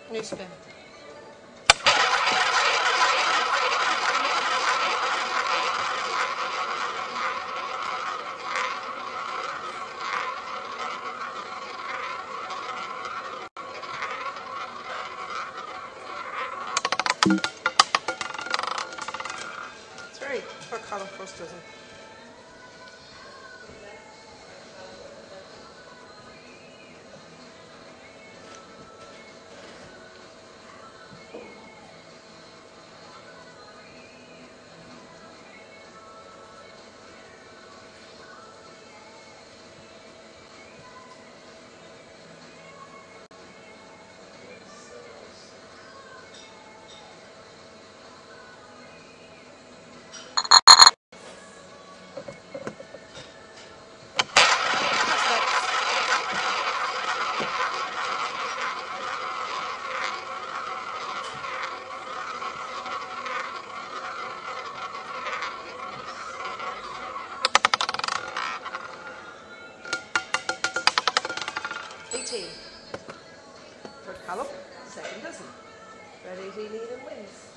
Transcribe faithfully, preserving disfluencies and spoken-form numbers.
New spin. Three for Colin first dozen. eighteen for Callum, second dozen. Red eighteen even wins.